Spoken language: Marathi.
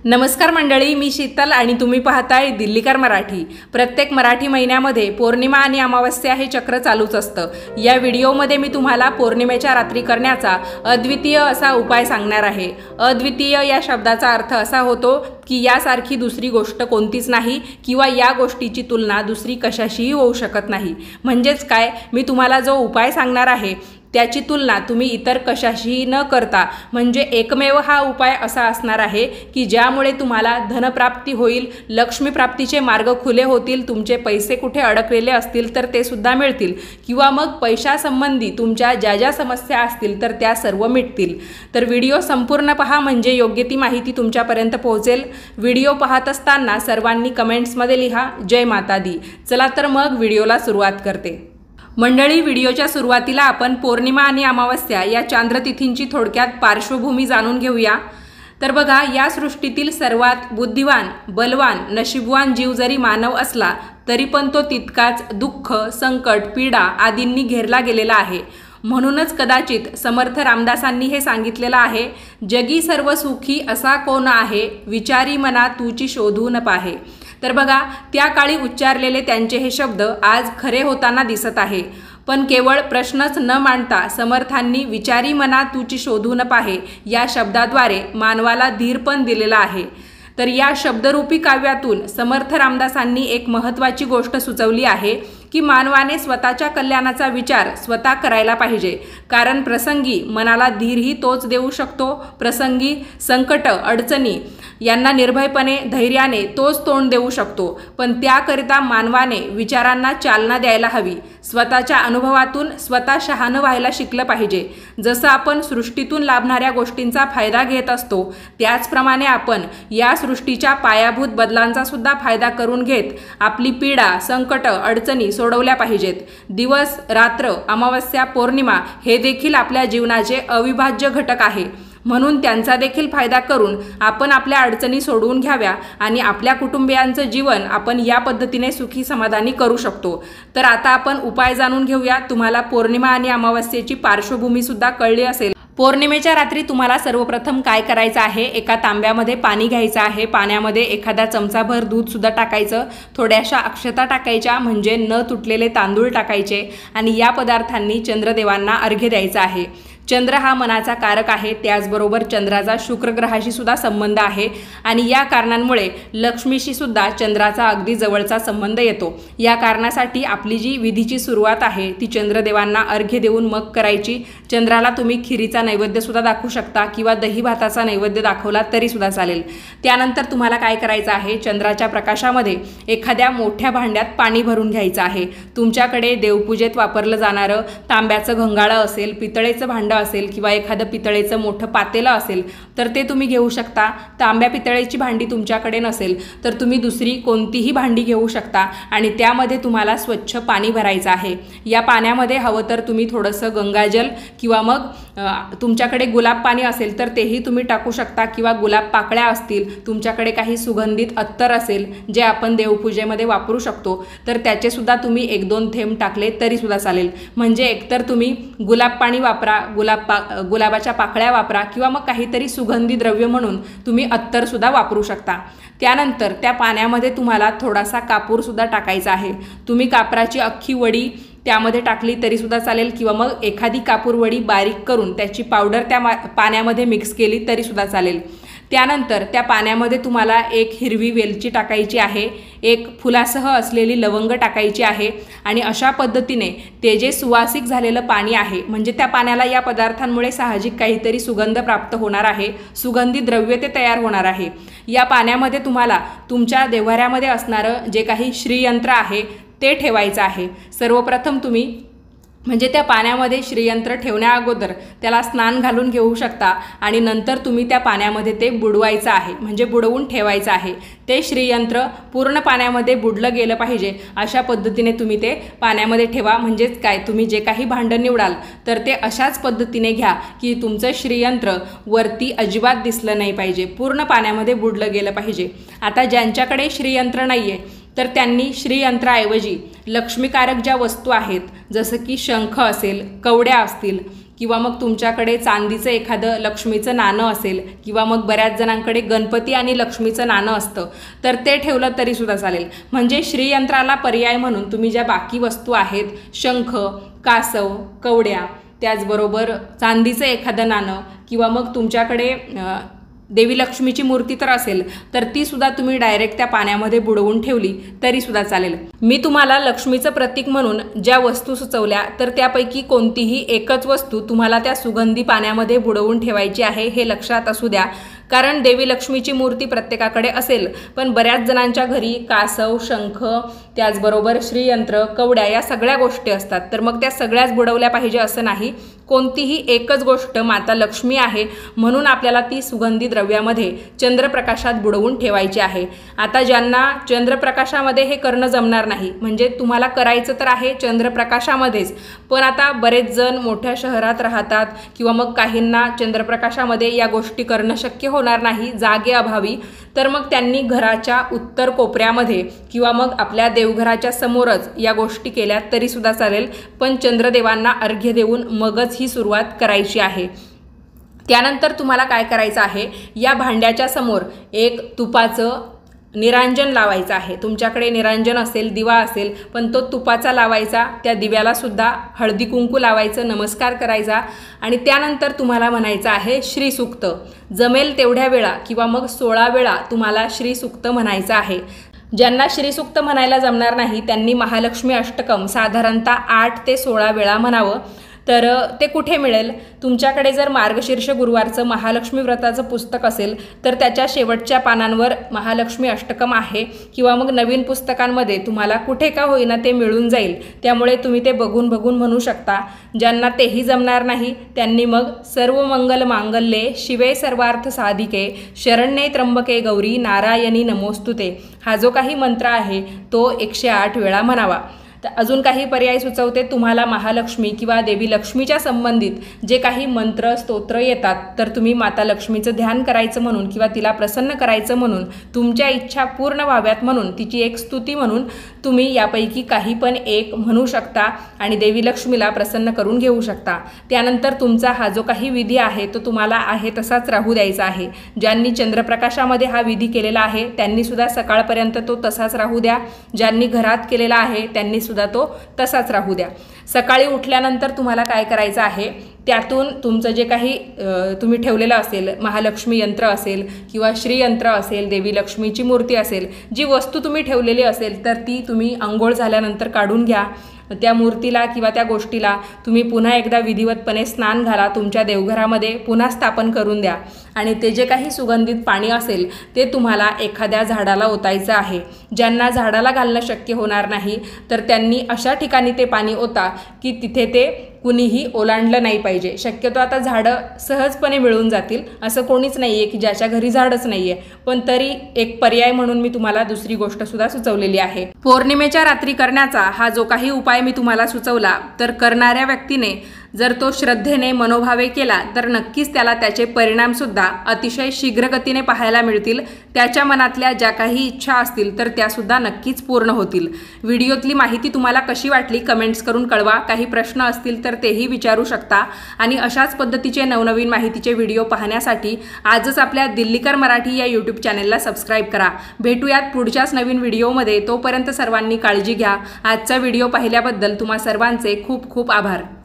नमस्कार मंडळी, मी शीतल आणि तुम्ही पाहताय दिल्लीकर मराठी। प्रत्येक मराठी महिन्यामध्ये पौर्णिमा आणि अमावस्या हे चक्र चालूच असतं। या व्हिडिओमध्ये मी तुम्हाला पौर्णिमेच्या रात्री करण्याचा अद्वितीय असा उपाय सांगणार आहे। अद्वितीय या शब्दाचा अर्थ असा होतो की यासारखी दुसरी गोष्ट कोणतीच नाही किंवा या गोष्टीची तुलना दुसरी कशाशीही होऊ शकत नाही। म्हणजेच काय, मी तुम्हाला जो उपाय सांगणार आहे त्याची तुलना तुम्ही इतर कशाशीही न करता म्हणजे एकमेव हा उपाय असा असणार आहे की ज्यामुळे तुम्हाला धनप्राप्ती होईल, लक्ष्मी प्राप्तीचे मार्ग खुले होतील, तुमचे पैसे कुठे अडकलेले असतील तर ते सुद्धा मिळतील किंवा मग पैशासंबंधी तुमच्या ज्या ज्या समस्या असतील तर त्या सर्व मिटतील। तर व्हिडिओ संपूर्ण पहा म्हणजे योग्य ती माहिती तुमच्यापर्यंत पोहोचेल। व्हिडिओ पाहत असताना सर्वांनी कमेंट्समध्ये लिहा जय माता दी। चला तर मग व्हिडिओला सुरुवात करते। मंडळी, व्हिडिओच्या सुरुवातीला आपण पौर्णिमा आणि अमावस्या या चांद्रतिथींची थोडक्यात पार्श्वभूमी जाणून घेऊया। तर बघा, या सृष्टीतील सर्वात बुद्धिवान, बलवान, नशीबवान जीव जरी मानव असला तरी पण तो तितकाच दुःख, संकट, पीडा आदींनी घेरला गेलेला आहे। म्हणूनच कदाचित समर्थ रामदासांनी हे सांगितलेलं आहे, जगी सर्व सुखी असा कोण आहे, विचारी मना तूची शोधू न पाहे। तर बघा, त्या काळी उच्चारलेले त्यांचे हे शब्द आज खरे होताना दिसत आहे। पण केवळ प्रश्नच न मांडता समर्थांनी विचारी मना तूची शोधू न पाहे या शब्दाद्वारे मानवाला धीर पण दिलेला आहे। तर या शब्दरूपी काव्यातून समर्थ रामदासांनी एक महत्त्वाची गोष्ट सुचवली आहे की मानवाने स्वतःच्या कल्याणाचा विचार स्वतः करायला पाहिजे। कारण प्रसंगी मनाला धीरही तोच देऊ शकतो, प्रसंगी संकट, अडचणी यांना निर्भयपणे, धैर्याने तोच तोंड देऊ शकतो। पण त्याकरिता मानवाने विचारांना चालना द्यायला हवी, स्वतःच्या अनुभवातून स्वतः शहाणं व्हायला शिकलं पाहिजे। जसं आपण सृष्टीतून लाभणाऱ्या गोष्टींचा फायदा घेत असतो त्याचप्रमाणे आपण या सृष्टीच्या पायाभूत बदलांचा सुद्धा फायदा करून घेत आपली पीडा, संकट, अडचणी सोडवल्या पाहिजेत। दिवस, रात्र, अमावस्या, पौर्णिमा हे देखील आपल्या जीवनाचे अविभाज्य घटक आहे। म्हणून त्यांचा देखील फायदा करून आपण आपल्या अडचणी सोडवून घ्याव्या आणि आपल्या कुटुंबियांचं जीवन आपण या पद्धतीने सुखी समाधानी करू शकतो। तर आता आपण उपाय जाणून घेऊया। तुम्हाला पौर्णिमा आणि अमावस्येची पार्श्वभूमी सुद्धा कळली असेल। पौर्णिमेच्या रात्री तुम्हाला सर्वप्रथम काय करायचं आहे, एका तांब्यामध्ये पाणी घ्यायचं आहे। पाण्यामध्ये एखादा चमचाभर दूध सुद्धा टाकायचं, थोड्याशा अक्षता टाकायच्या म्हणजे न तुटलेले तांदूळ टाकायचे आणि या पदार्थांनी चंद्रदेवांना अर्घ्य द्यायचा आहे। चंद्र हा मनाचा कारक आहे, त्याचबरोबर चंद्राचा शुक्र ग्रहाशी सुद्धा संबंध आहे आणि या कारणांमुळे लक्ष्मीशी सुद्धा चंद्राचा अगदी जवळचा संबंध येतो। या कारणासाठी आपली जी विधीची सुरुवात आहे ती चंद्रदेवांना अर्घ्य देऊन मग करायची। चंद्राला तुम्ही खिरीचा नैवेद्य सुद्धा दाखवू शकता किंवा दही भाताचा नैवेद्य दाखवला तरी सुद्धा चालेल। त्यानंतर तुम्हाला काय करायचं आहे, चंद्राच्या प्रकाशामध्ये एखाद्या मोठ्या भांड्यात पाणी भरून घ्यायचं आहे। तुमच्याकडे देवपूजेत वापरलं जाणारं तांब्याचं घंगाळं असेल, पितळेचं भांडं असेल किंवा एखादं पितळेचं मोठं पातेलं असेल तर ते तुम्ही घेऊ शकता। तांब्या पितळेची भांडी तुमच्याकडे नसेल तर तुम्ही दुसरी कोणतीही भांडी घेऊ शकता आणि त्यामध्ये तुम्हाला स्वच्छ पाणी भरायचं आहे। या पाण्यामध्ये हवं तर तुम्ही थोडंसं गंगाजल किंवा मग तुमच्याकडे गुलाब पाणी असेल तर तेही तुम्ही टाकू शकता किंवा गुलाब पाकळ्या असतील, तुमच्याकडे काही सुगंधित अत्तर असेल जे आपण देवपूजेमध्ये वापरू शकतो तर त्याचे सुद्धा तुम्ही 1-2 थेंब टाकले तरी सुद्धा चालेल। म्हणजे एकतर तुम्ही गुलाब पाणी वापरा, गुलाबाच्या पाकळ्या वापरा किंवा मग काहीतरी सुगंधी द्रव्य म्हणून तुम्ही अत्तर सुद्धा वापरू शकता। त्यानंतर त्या पाण्यामध्ये तुम्हाला थोडासा कापूर सुद्धा टाकायचा आहे। तुम्ही कापराची अख्खी वडी त्यामध्ये टाकली तरी सुद्धा चालेल किंवा मग एखादी कापूर वडी बारीक करून त्याची पावडर त्या पाण्यामध्ये मिक्स केली तरी सुद्धा चालेल। त्यानंतर त्या पाण्यामध्ये तुम्हाला एक हिरवी वेलची टाकायची आहे, एक फुलासह असलेली लवंग टाकायची आहे आणि अशा पद्धतीने ते जे सुवासिक झालेलं पाणी आहे म्हणजे त्या पाण्याला या पदार्थांमुळे साहजिक काहीतरी सुगंध प्राप्त होणार आहे, सुगंधी द्रव्य ते तयार होणार आहे। या पाण्यामध्ये तुम्हाला तुमच्या देव्हाऱ्यामध्ये असणारं जे काही श्रीयंत्र आहे ते ठेवायचं आहे। सर्वप्रथम तुम्ही म्हणजे त्या पाण्यामध्ये श्रीयंत्र ठेवण्या अगोदर त्याला स्नान घालून घेऊ शकता आणि नंतर तुम्ही त्या पाण्यामध्ये ते बुडवायचं आहे म्हणजे बुडवून ठेवायचं आहे। ते श्रीयंत्र पूर्ण पाण्यामध्ये बुडलं गेलं पाहिजे अशा पद्धतीने तुम्ही ते पाण्यामध्ये ठेवा। म्हणजेच काय, तुम्ही जे काही भांडं निवडाल तर ते अशाच पद्धतीने घ्या की तुमचं श्रीयंत्र वरती अजिबात दिसलं नाही पाहिजे, पूर्ण पाण्यामध्ये बुडलं गेलं पाहिजे। आता ज्यांच्याकडे श्रीयंत्र नाही आहे तर त्यांनी श्रीयंत्राऐवजी लक्ष्मीकारक ज्या वस्तू आहेत जसं की शंख असेल, कवड्या असतील किंवा मग तुमच्याकडे चांदीचं एखादं लक्ष्मीचं नाणं असेल किंवा मग बऱ्याच जणांकडे गणपती आणि लक्ष्मीचं नाणं असतं तर ते ठेवलं तरीसुद्धा चालेल। म्हणजे श्रीयंत्राला पर्याय म्हणून तुम्ही ज्या बाकी वस्तू आहेत, शंख, कासव, कवड्या, त्याचबरोबर चांदीचं एखादं नाणं किंवा मग तुमच्याकडे देवी लक्ष्मीची मूर्ती तर असेल तर ती सुद्धा तुम्ही डायरेक्ट त्या पाण्यामध्ये बुडवून ठेवली तरी सुद्धा चालेल। मी तुम्हाला लक्ष्मीचं प्रतीक म्हणून ज्या वस्तू सुचवल्या तर त्यापैकी कोणतीही एकच वस्तू तुम्हाला त्या सुगंधी पाण्यामध्ये बुडवून ठेवायची आहे हे लक्षात असू द्या। कारण देवी लक्ष्मीची मूर्ती प्रत्येकाकडे असेल पण बऱ्याच जणांच्या घरी कासव, शंख, त्याचबरोबर श्रीयंत्र, कवड्या या सगळ्या गोष्टी असतात, तर मग त्या सगळ्याच बुडवल्या पाहिजे असं नाही। कोणतीही एकच गोष्ट माता लक्ष्मी आहे म्हणून आपल्याला ती सुगंधी द्रव्यामध्ये चंद्रप्रकाशात बुडवून ठेवायची आहे। आता ज्यांना चंद्रप्रकाशामध्ये हे करणं जमणार नाही, म्हणजे तुम्हाला करायचं तर आहे चंद्रप्रकाशामध्येच, पण आता बरेच जण मोठ्या शहरात राहतात किंवा मग काहींना चंद्रप्रकाशामध्ये या गोष्टी करणं शक्य होणार नाही जागेअभावी, तर मग त्यांनी घराच्या उत्तर कोपऱ्यामध्ये किंवा मग आपल्या देवघराच्या समोरच या गोष्टी केल्या तरी सुद्धा चालेल, पण चंद्रदेवांना अर्घ्य देऊन मगच ही सुरुवात करायची आहे। त्यानंतर तुम्हाला काय करायचं आहे, या भांड्याच्या समोर एक तुपाचं निरांजन लावायचं आहे। तुमच्याकडे निरांजन असेल, दिवा असेल, पण तो तुपाचा लावायचा, त्या दिव्याला सुद्धा हळदी कुंकू लावायचं, नमस्कार करायचा आणि त्यानंतर तुम्हाला म्हणायचं आहे श्रीसूक्त। जमेल तेवढ्या वेळा किंवा मग 16 वेळा तुम्हाला श्रीसूक्त म्हणायचं आहे। ज्यांना श्रीसूक्त म्हणायला जमणार नाही त्यांनी महालक्ष्मी अष्टकम साधारणतः 8 ते 16 वेळा म्हणावं। तर ते कुठे मिळेल? तुमच्याकडे जर मार्गशीर्ष गुरुवारचं महालक्ष्मी व्रताचं पुस्तक असेल तर त्याच्या शेवटच्या पानांवर महालक्ष्मी अष्टकम आहे किंवा मग नवीन पुस्तकांमध्ये तुम्हाला कुठे का होईना ते मिळून जाईल, त्यामुळे तुम्ही ते बघून म्हणू शकता। ज्यांना तेही जमणार नाही त्यांनी मग सर्व मंगल मांगल्ये शिवे सर्वार्थ साधिके शरण्ये त्र्यंबके गौरी नारायणी नमोस्तुते हा जो काही मंत्र आहे तो 108 वेळा म्हणावा। तर अजून काही पर्याय सुचवते तुम्हाला। महालक्ष्मी किंवा देवी लक्ष्मीच्या संबंधित जे काही मंत्र स्तोत्र येतात तर तुम्ही माता लक्ष्मीचं ध्यान करायचं म्हणून किंवा तिला प्रसन्न करायचं म्हणून, तुमच्या इच्छा पूर्ण व्हाव्यात म्हणून, तिची एक स्तुती म्हणून तुम्ही यापैकी काही पण एक म्हणू शकता आणि देवी लक्ष्मीला प्रसन्न करून घेऊ शकता। त्यानंतर तुमचा हा जो काही विधी आहे तो तुम्हाला आहे तसाच राहू द्यायचा आहे। ज्यांनी चंद्रप्रकाशामध्ये हा विधी केलेला आहे त्यांनी सुद्धा सकाळपर्यंत तो तसाच राहू द्या, ज्यांनी घरात केलेला आहे त्यांनी सुद्धा तो तसाच राहू द्या। सकाळी उठल्यानंतर तुम्हाला काय करायचं आहे, त्यातून तुमचं जे काही तुम्ही ठेवलेलं असेल, महालक्ष्मी यंत्र असेल किंवा श्रीयंत्र असेल, देवी लक्ष्मीची मूर्ती असेल, जी वस्तू तुम्ही ठेवलेली असेल तर ती तुम्ही अंघोळ झाल्यानंतर काढून घ्या। त्या मूर्तीला किंवा त्या गोष्टीला तुम्ही पुन्हा एकदा विधिवतपणे स्नान घाला, तुमच्या देवघरामध्ये पुन्हा स्थापन करून द्या आणि ते जे काही सुगंधित पाणी असेल ते तुम्हाला एखाद्या झाडाला ओतायचं आहे। ज्यांना झाडाला घालणं शक्य होणार नाही तर त्यांनी अशा ठिकाणी ते पाणी ओता की तिथे ते कुणीही ओलांडलं नाही पाहिजे। शक्यतो आता झाडं सहजपणे मिळून जातील, असं कोणीच नाही आहे की ज्याच्या घरी झाडच नाही आहे, पण तरी एक पर्याय म्हणून मी तुम्हाला दुसरी गोष्ट सुद्धा सुचवलेली आहे। पौर्णिमेच्या रात्री करण्याचा हा जो काही उपाय मी तुम्हाला सुचवला तर करणाऱ्या व्यक्तीने जर तो श्रद्धेने मनोभावे केला तर नक्कीच त्याला त्याचे परिणाम सुद्धा अतिशय शीघ्रगतीने पाहायला मिळतील। त्याच्या मनातल्या ज्या काही इच्छा असतील तर त्या सुद्धा नक्कीच पूर्ण होतील। व्हिडिओतली माहिती तुम्हाला कशी वाटली कमेंट्स करून कळवा। काही प्रश्न असतील तर तेही विचारू शकता आणि अशाच पद्धतीचे नवनवीन माहितीचे व्हिडिओ पाहण्यासाठी आजच आपल्या दिल्लीकर मराठी या यूट्यूब चॅनेलला सबस्क्राईब करा। भेटूयात पुढच्याच नवीन व्हिडिओमध्ये, तोपर्यंत सर्वांनी काळजी घ्या। आजचा व्हिडिओ पाहिल्याबद्दल तुम्हा सर्वांचे खूप खूप आभार।